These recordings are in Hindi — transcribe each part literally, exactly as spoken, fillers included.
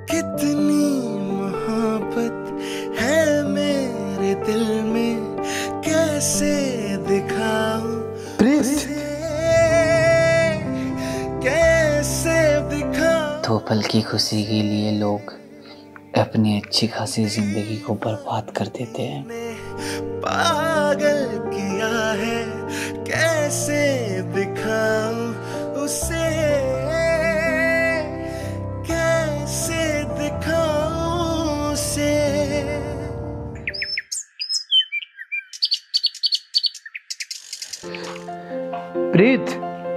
कितनी मोहब्बत है मेरे दिल में, कैसे दिखाऊं उसे, कैसे दिखाऊं। दो पल की खुशी के लिए लोग अपनी अच्छी खासी जिंदगी को बर्बाद कर देते हैं। पागल किया है, कैसे दिखाऊं उसे, कैसे दिखाऊं उसे। प्रीत,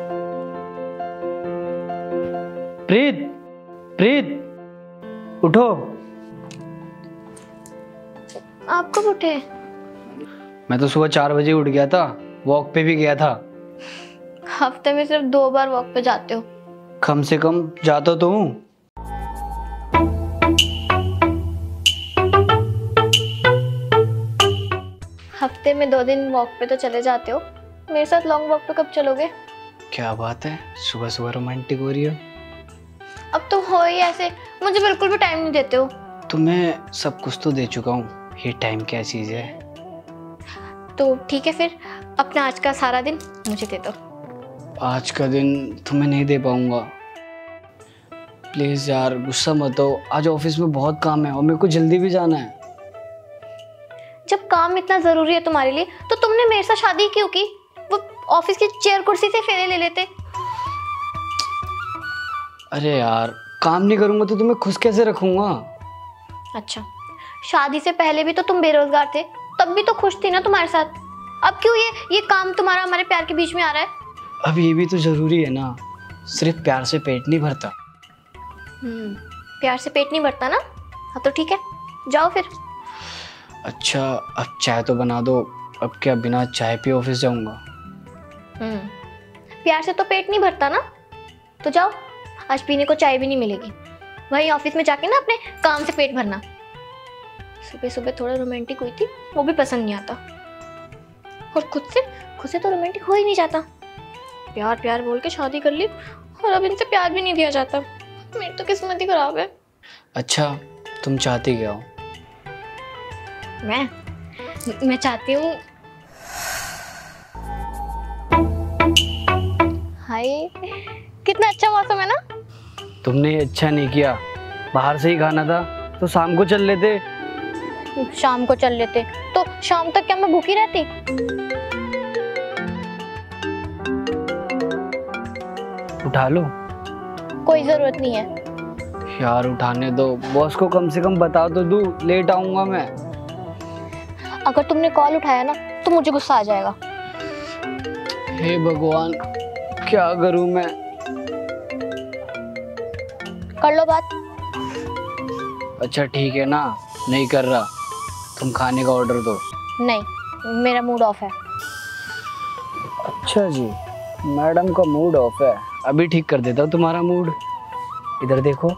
प्रीत, प्रीत, उठो। आप कब उठे? मैं तो सुबह चार बजे उठ गया था, वॉक पे भी गया था। हफ्ते में सिर्फ दो बार वॉक पे जाते हो। कम से कम जाता तो हूँ। हफ्ते में दो दिन वॉक पे तो चले जाते हो, मेरे साथ लॉन्ग वॉक पे कब चलोगे? क्या बात है, सुबह सुबह रोमांटिक हो रही हो। अब तो हो ही ऐसे, मुझे बिल्कुल भी टाइम नहीं देते हो। तुम्हें सब कुछ तो दे चुका हूँ, ये टाइम क्या चीज है। तो ठीक है, फिर अपना आज का सारा दिन मुझे दे दो। आज का दिन तुम्हें नहीं दे पाऊंगा, प्लीज यार गुस्सा मत हो। आज ऑफिस में बहुत काम है और मेरे को जल्दी भी जाना है। जब काम इतना जरूरी है तुम्हारे लिए तो तुमने मेरे साथ शादी क्यों की? वो ऑफिस की चेयर कुर्सी से फेरे ले लेते। अरे यार काम नहीं करूंगा तो तुम्हें खुश कैसे रखूंगा। अच्छा, शादी से पहले भी तो तुम बेरोजगार थे, तब भी तो खुश थी ना तुम्हारे साथ। अब क्यों ये ये काम तुम्हारा हमारे प्यार के बीच में आ रहा है? अब ये भी तो जरूरी है ना, सिर्फ प्यार से पेट नहीं भरता। हम्म, प्यार से पेट नहीं भरता ना? हाँ तो ठीक है, जाओ फिर। अच्छा अब चाय तो बना दो, अब क्या बिना चाय पिए ऑफिस जाऊंगा? हम्म, प्यार से तो पेट नहीं भरता ना, तो जाओ, आज पीने को चाय भी नहीं मिलेगी। वहीं ऑफिस में जाके ना अपने काम से पेट भरना। सुबह सुबह थोड़ा रोमांटिक हुई थी, वो भी पसंद नहीं आता। और खुद से खुद से तो रोमांटिक हो ही नहीं जाता। प्यार प्यार बोल के शादी कर ली और अब इनसे प्यार भी नहीं दिया जाता। मेरी तो किस्मत ही खराब है। अच्छा तुम चाहती क्या हो? मैं मैं चाहती हूँ, हाय कितना अच्छा मौसम है ना। तुमने ये अच्छा नहीं किया, बाहर से ही खाना था तो शाम को चल लेते। शाम को चल लेते तो शाम तक क्या मैं भूखी रहती? उठा लो। कोई जरूरत नहीं है। यार उठाने दो, बॉस को कम से कम बता तो दूं, लेट आऊंगा मैं। अगर तुमने कॉल उठाया ना तो मुझे गुस्सा आ जाएगा। हे भगवान क्या करूं मैं। कर लो बात। अच्छा ठीक है ना, नहीं कर रहा, तुम खाने का ऑर्डर दो। नहीं, मेरा मूड ऑफ है। अच्छा जी, मैडम का मूड ऑफ है, अभी ठीक कर देता हूँ तुम्हारा मूड। इधर देखो।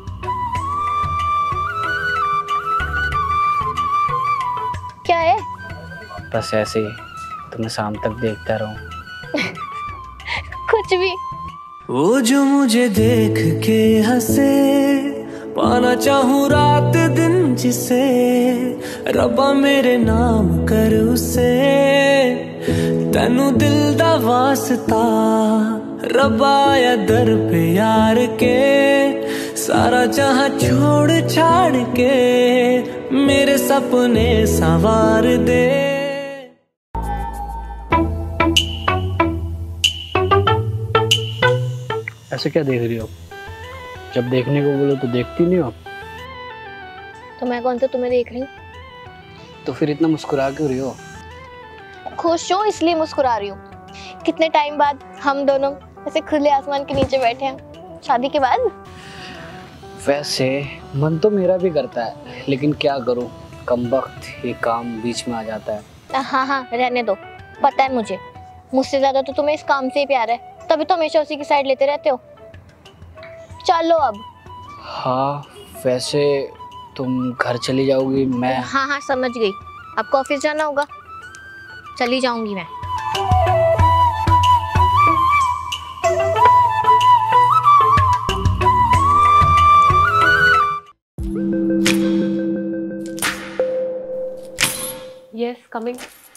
क्या है? बस ऐसे ही तुम्हें शाम तक देखता रहूं। कुछ भी। वो जो मुझे देख के हंसे, पाना चाहूं रात दिन जिसे, रब्बा मेरे नाम कर उसे, तेनू दिल दा वास्ता, रब्बा या दर पे यार के, सारा जहां छोड़ छाड़ के मेरे सपने संवार दे। ऐसे क्या देख रही हो? जब देखने को बोलो तो देखती नहीं हो। तो मैं कौन सा तुम्हें देख रही हूँ? तो फिर इतना मुस्कुरा क्यों रही हो? खुश हूँ इसलिए मुस्कुरा रही हूँ। कितने टाइम बाद हम दोनों ऐसे खुले आसमान के नीचे बैठे हैं, शादी के बाद। वैसे मन तो मेरा भी करता है, लेकिन क्या करूं, कमबख्त ये काम बीच में आ जाता है। हाँ हाँ रहने दो, पता है मुझे, मुझसे ज्यादा तो तुम्हें इस काम से ही प्यार है, तभी तो हमेशा उसी की साइड लेते रहते हो। चलो अब। हाँ वैसे तुम घर चली जाओगी? मैं हाँ हाँ समझ गई, आपको ऑफिस जाना होगा, चली जाऊंगी मैं। कमिंग।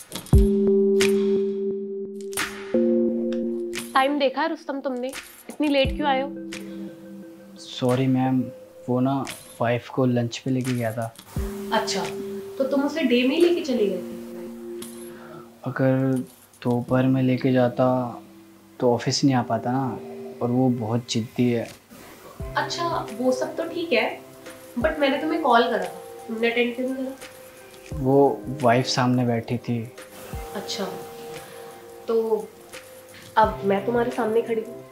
टाइम देखा है रुस्तम तुमने? इतनी लेट क्यों आए हो? सॉरी मैम, वो ना वाइफ को लंच पे लेके गया था। अच्छा, तो तुम उसे डे में ही लेके चले गए थे? अगर दोपहर में लेके जाता तो ऑफिस नहीं आ पाता ना, और वो बहुत जिद्दी है। अच्छा, वो सब तो ठीक है, बट मैंने तुम्हें कॉल करा था, तुमने अटेंड क्यों नहीं करा? वो वाइफ सामने बैठी थी। अच्छा, तो अब मैं तुम्हारे सामने खड़ी हूँ।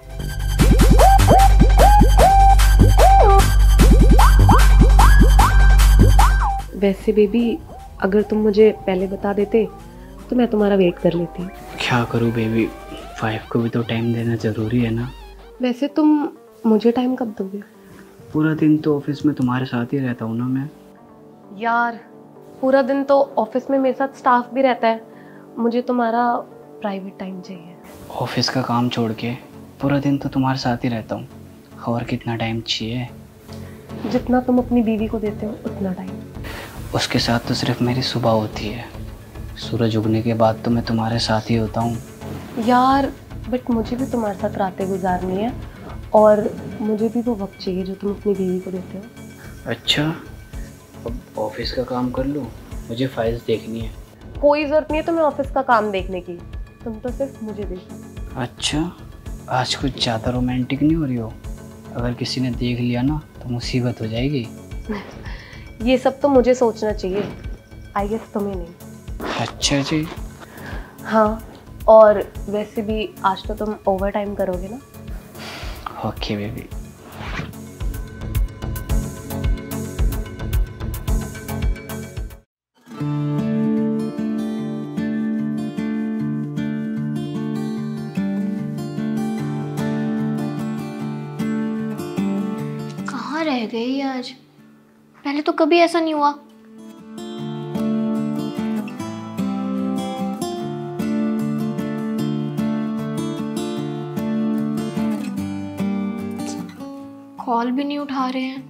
वैसे बेबी, अगर तुम मुझे पहले बता देते तो मैं तुम्हारा वेट कर लेती। क्या करूँ बेबी, वाइफ को भी तो टाइम देना ज़रूरी है ना। वैसे तुम मुझे टाइम कब दोगे? पूरा दिन तो ऑफिस में तुम्हारे साथ ही रहता हूँ ना मैं। यार, पूरा दिन तो ऑफिस में मेरे साथ स्टाफ भी रहता है, मुझे तुम्हारा प्राइवेट टाइम चाहिए। ऑफिस का काम छोड़ के पूरा दिन तो तुम्हारे साथ ही रहता हूँ, और कितना टाइम चाहिए? जितना तुम अपनी बीवी को देते हो उतना टाइम। उसके साथ तो सिर्फ मेरी सुबह होती है, सूरज उगने के बाद तो मैं तुम्हारे साथ ही होता हूँ। यार, बट मुझे भी तुम्हारे साथ रातें गुजारनी है, और मुझे भी वो वक्त चाहिए जो तुम अपनी बीवी को देते हो। अच्छा, अब ऑफिस का काम कर लूँ, मुझे फाइल्स देखनी है। कोई ज़रूरत नहीं है तुम्हें ऑफिस का काम देखने की, तुम तो सिर्फ मुझे देखो। अच्छा, आज कुछ ज़्यादा रोमांटिक नहीं हो रही हो? अगर किसी ने देख लिया ना तो मुसीबत हो जाएगी। ये सब तो मुझे सोचना चाहिए, आई गेस तुम्हें नहीं। अच्छा जी। हाँ, और वैसे भी आज तो तुम ओवर टाइम करोगे ना? Okay baby. कहाँ रह गई आज? पहले तो कभी ऐसा नहीं हुआ। कॉल भी नहीं उठा रहे हैं।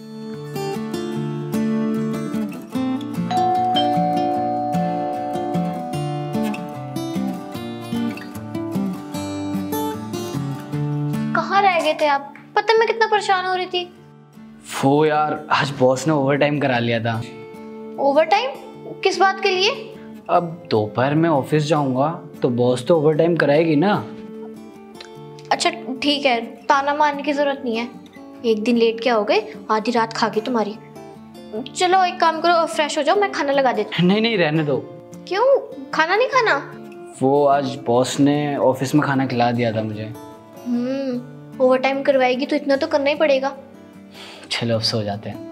कहाँ रह गए थे आप? पता है मैं कितना परेशान हो रही थी। वो यार, आज बॉस ने ओवर टाइम करा लिया था। Over time? किस बात के लिए? अब दोपहर में ऑफिस जाऊंगा तो बॉस तो ओवर टाइम कराएगी ना। अच्छा ठीक है, ताना मारने की जरूरत नहीं है। एक दिन लेट क्या हो गए, आधी रात खा गई तुम्हारी। चलो एक काम करो, फ्रेश हो जाओ, मैं खाना लगा देती हूँ। नहीं नहीं, रहने दो। क्यों, खाना नहीं खाना? वो आज बॉस ने ऑफिस में खाना खिला दिया था मुझे। हम्म ओवर टाइम करवाएगी तो इतना तो करना ही पड़ेगा। चलो अब सो जाते हैं।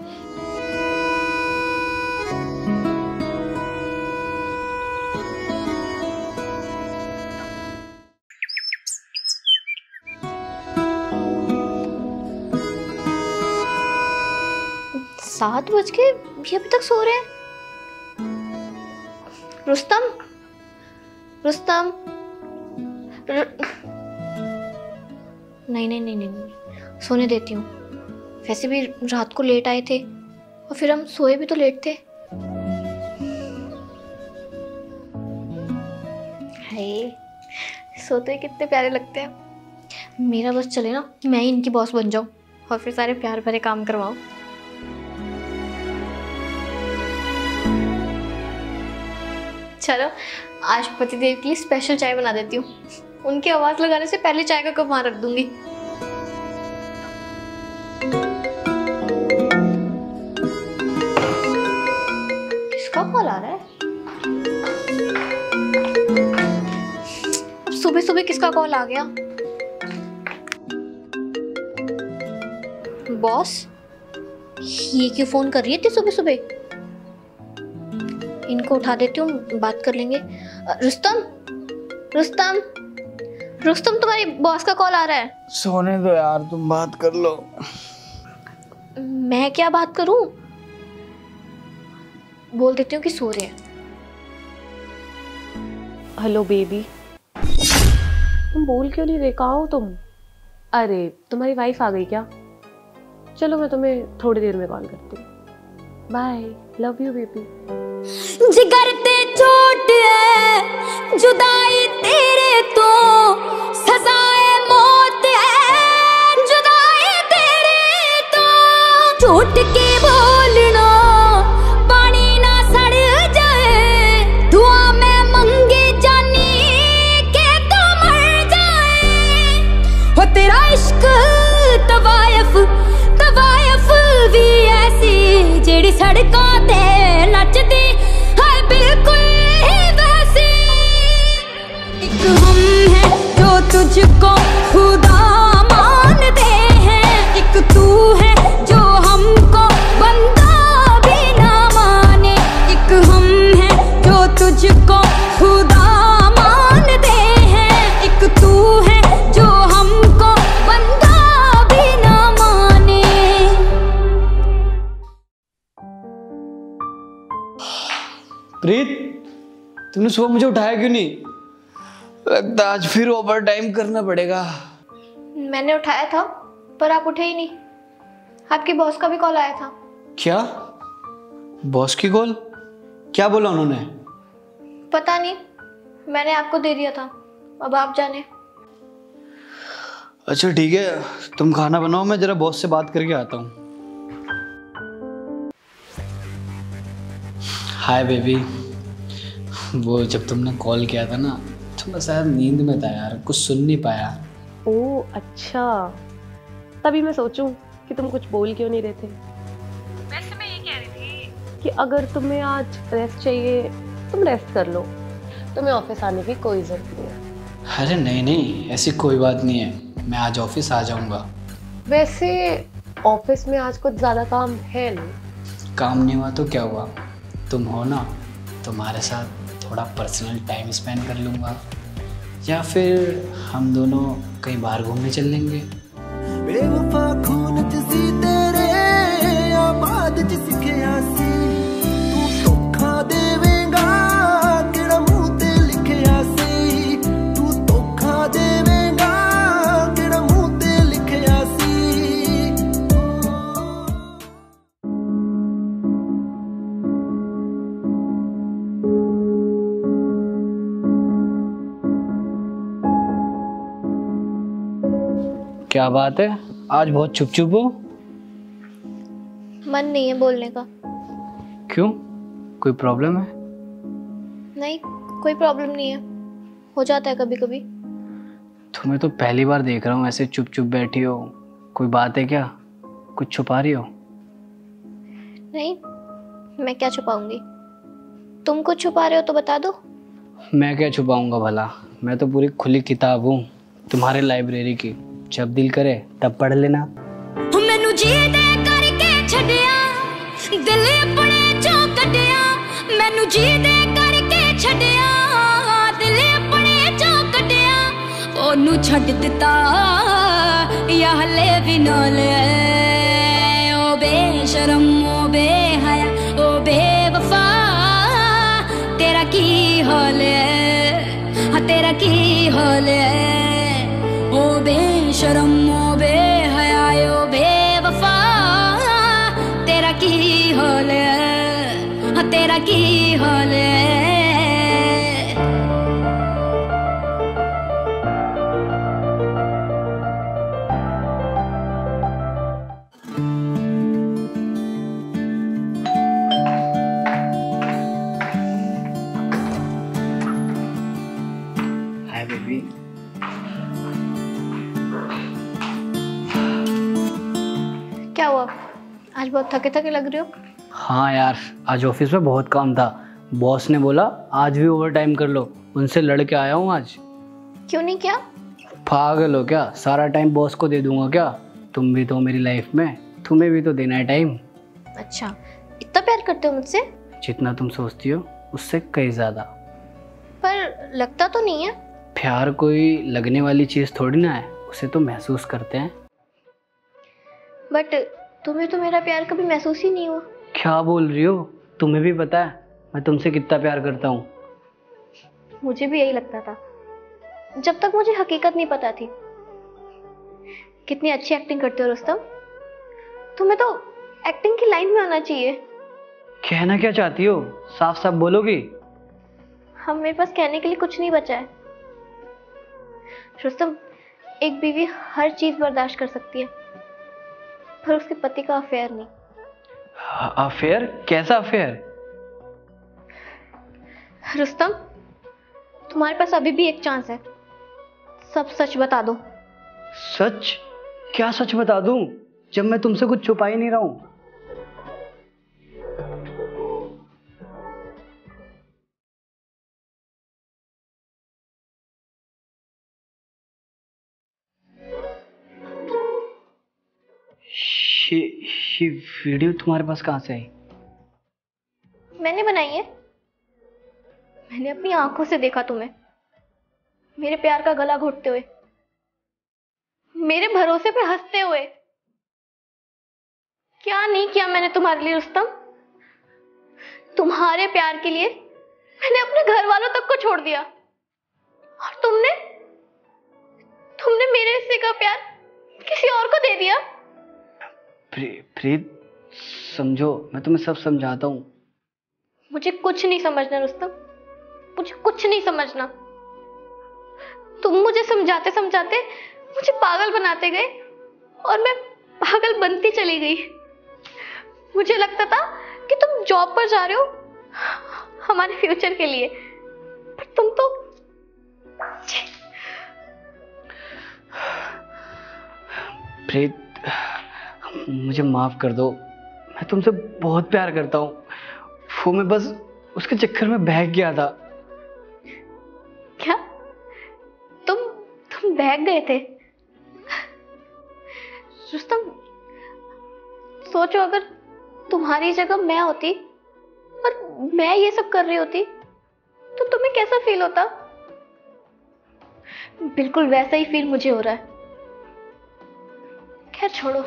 सात बज के भी अभी तक सो रहे हैं। रुस्तम, रुस्तम, र... नहीं नहीं नहीं नहीं सोने देती हूँ। वैसे भी रात को लेट आए थे और फिर हम सोए भी तो लेट थे। हाय, सोते कितने प्यारे लगते हैं। मेरा बस चले ना, मैं ही इनकी बॉस बन जाऊँ और फिर सारे प्यार भरे काम करवाऊँ। चलो आज पतिदेव के लिए स्पेशल चाय बना देती हूँ। उनकी आवाज लगाने से पहले चाय का कप वहां रख दूंगी। किसका कॉल आ रहा है? सुबह सुबह किसका कॉल आ गया? बॉस, ये क्यों फोन कर रही है इतनी सुबह सुबह? इनको उठा देती हूँ, बात कर लेंगे। रुस्तम, रुस्तम, रुस्तम, तुम्हारी बॉस का कॉल आ रहा है। सोने दो यार, तुम बात कर लो। मैं क्या बात करूं? बोल देती हूँ कि सो रहे हैं। हेलो बेबी, तुम बोल क्यों नहीं रहे? कहाँ हो तुम? अरे तुम्हारी वाइफ आ गई क्या? चलो मैं तुम्हें थोड़ी देर में कॉल करती हूँ। Bye, love you baby. जिगर ते चोट है, जुदाई तेरे तो सजाए मौत है, जुदाई तेरे तो। झूठ के बोलना पानी ना सड़ जाए, दुआ में मंगे जानी के तो मर जाए। हो तेरा इश्क तवायफ तवायफ भी ऐसी जेड़ी सड़कों ते नचदी है बिल्कुल ही वैसी। एक हम हैं जो तुझको खुदा मानते हैं, एक तू है जो हमको बंदा भी ना माने। एक हम हैं जो तुझको खुदा मानते हैं, एक तू है जो हमको बंदा भी ना माने। प्रीत, तुमने सुबह मुझे उठाया क्यों नहीं? लगता आज फिर ओवर टाइम करना पड़ेगा। मैंने उठाया था पर आप उठे ही नहीं। आपके बॉस का भी कॉल आया था। क्या? बॉस की कॉल? क्या बोला उन्होंने? पता नहीं, मैंने आपको दे दिया था, अब आप जाने। अच्छा ठीक है, तुम खाना बनाओ, मैं जरा बॉस से बात करके आता हूँ। Hi baby. वो जब तुमने कॉल किया था ना तो मैं शायद नींद में था यार, कुछ सुन नहीं पाया। ओह अच्छा, तभी मैं सोचूं कि तुम कुछ बोल क्यों नहीं रहे थे। वैसे मैं ये कह रही थी कि अगर तुम्हें आज रेस्ट चाहिए तुम रेस्ट कर लो, तुम्हें ऑफिस आने की कोई जरूरत नहीं है। अरे नहीं नहीं, ऐसी कोई बात नहीं है, मैं आज ऑफिस आ जाऊंगा। वैसे ऑफिस में आज कुछ ज़्यादा काम है नहीं। काम नहीं हुआ तो क्या हुआ, तुम हो ना, तुम्हारे साथ थोड़ा पर्सनल टाइम स्पेंड कर लूँगा, या फिर हम दोनों कहीं बाहर घूमने चल लेंगे। बेवफा खून च सी तेरे आबाद च सिखया सी, तू धोखा देवेंगा किहड़ा मूंह ते लिखया सी, तू धोखा देवेंगा किहड़ा मूंह ते लिखया सी। क्या बात है, आज बहुत चुप चुप हो? मन नहीं है बोलने का। क्यों, कोई प्रॉब्लम है? नहीं, कोई प्रॉब्लम नहीं है, हो जाता है कभी कभी। तुम्हें तो पहली बार देख रहा हूँ ऐसे चुप चुप बैठी हो, कोई बात है क्या? कुछ छुपा रही हो? नहीं, मैं क्या छुपाऊंगी, तुम कुछ छुपा रहे हो तो बता दो। मैं क्या छुपाऊंगा भला, मैं तो पूरी खुली किताब हूँ तुम्हारे लाइब्रेरी की, जब दिल करे तब पढ़ लेना। मैनू जी दे करके छड़िया, दिल अपने चों कटिया, मैनू जी दे करके छड़िया, दिल अपने चों कटिया, ओनू छड़ दिता या हले भी नाल। ओ बेशरम ओ बेहया ओ बेवफा, तेरा की हाल है, हाँ तेरा की हाल है। ओ बेशरम ओ बेहया ओ बेवफा, तेरा की हाल है, हाँ तेरा की हाल है। Hi baby. क्या हुआ, आज बहुत थके थके लग रहे हो? हाँ यार, आज ऑफिस में बहुत काम था, बॉस ने बोला आज भी ओवर टाइम कर लो, उनसे लड़ के आया हूँ आज। क्यों नहीं किया? पागल हो क्या, सारा टाइम बॉस को दे दूंगा क्या? तुम भी तो मेरी लाइफ में, तुम्हें भी तो देना है टाइम। अच्छा, इतना प्यार करते हो मुझसे? जितना तुम सोचती हो उससे कई ज्यादा। पर लगता तो नहीं है। प्यार कोई लगने वाली चीज थोड़ी ना है, उसे तो महसूस करते हैं। बट तुम्हें तो मेरा प्यार कभी महसूस ही नहीं हुआ। क्या बोल रही हो, तुम्हें भी पता है मैं तुमसे कितना प्यार करता हूँ। मुझे भी यही लगता था, जब तक मुझे हकीकत नहीं पता थी। कितनी अच्छी एक्टिंग करते हो रुस्तम, तुम्हें तो एक्टिंग की लाइन में आना चाहिए। कहना क्या चाहती हो, साफ साफ बोलोगी? हम मेरे पास कहने के लिए कुछ नहीं बचा है। रुस्तम, एक बीवी हर चीज बर्दाश्त कर सकती है, पर उसके पति का अफेयर नहीं। अफेयर? कैसा अफेयर? रुस्तम, तुम्हारे पास अभी भी एक चांस है, सब सच बता दो। सच? क्या सच बता दूं जब मैं तुमसे कुछ छुपा ही नहीं रहा हूं? ये ये वीडियो तुम्हारे पास कहां से आई? मैंने बनाई है। मैंने अपनी आंखों से देखा तुम्हें, मेरे प्यार का गला घोटते हुए, मेरे भरोसे पे हंसते हुए। क्या नहीं किया मैंने तुम्हारे लिए रुस्तम। तुम्हारे प्यार के लिए मैंने अपने घर वालों तक को छोड़ दिया, और तुमने तुमने मेरे हिस्से का प्यार किसी और को दे दिया। प्रीत, समझो, मैं तुम्हें सब समझाता हूँ। मुझे कुछ नहीं समझना रुस्तम, मुझे कुछ नहीं समझना। तुम मुझे समझाते समझाते मुझे पागल बनाते गए, और मैं पागल बनती चली गई। मुझे लगता था कि तुम जॉब पर जा रहे हो हमारे फ्यूचर के लिए, पर तुम तो प्रीत, मुझे माफ कर दो। मैं तुमसे बहुत प्यार करता हूँ। वो मैं बस उसके चक्कर में बहक गया था। क्या तुम तुम बहक गए थे? रुस्तम, सोचो, अगर तुम्हारी जगह मैं होती और मैं ये सब कर रही होती तो तुम्हें कैसा फील होता? बिल्कुल वैसा ही फील मुझे हो रहा है। खैर छोड़ो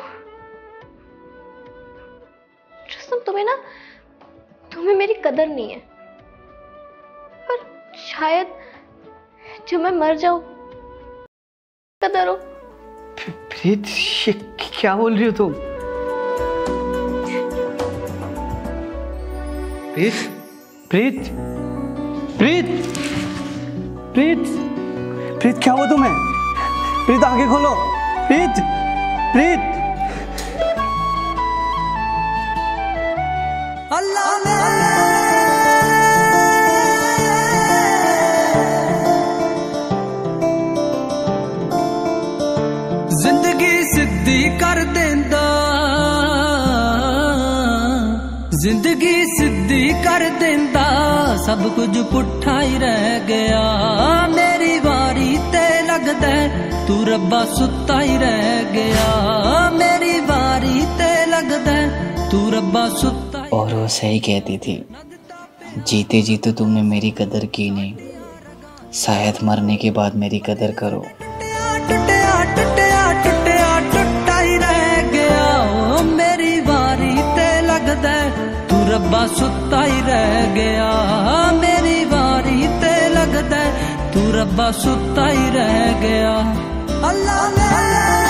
रुस्तम, तुम्हें ना तुम्हें मेरी कदर नहीं है, पर शायद जब मैं मर जाऊं कदर हो। प्रीत, ये क्या बोल रही हो तुम? प्रीत, प्रीत, प्रीत, प्रीत, प्रीत, क्या हुआ तुम्हें? प्रीत, आंखें खोलो। प्रीत, प्रीत। अल्लाह ने जिंदगी सिद्धी कर देंदा, जिंदगी सिद्धी कर देंदा, सब कुछ पुट्ठा ही रह गया। मेरी वारी ते लगदा तू रब्बा सुत्ता ही रह गया। मेरी वारी ते लगदा तू रब्बा सुत्ता। और वो सही कहती थी, जीते जी तो तुमने मेरी कदर की नहीं, शायद मरने के बाद मेरी कदर करो। टुटिया टुटिया टुटिया टुटा ही रह गया। ओ मेरी वारी ते लगदा तू रब्बा सुत्ता ही रह गया। मेरी वारी ते लगदा तू रब्बा सुत्ता ही रह गया। अल्लाह ने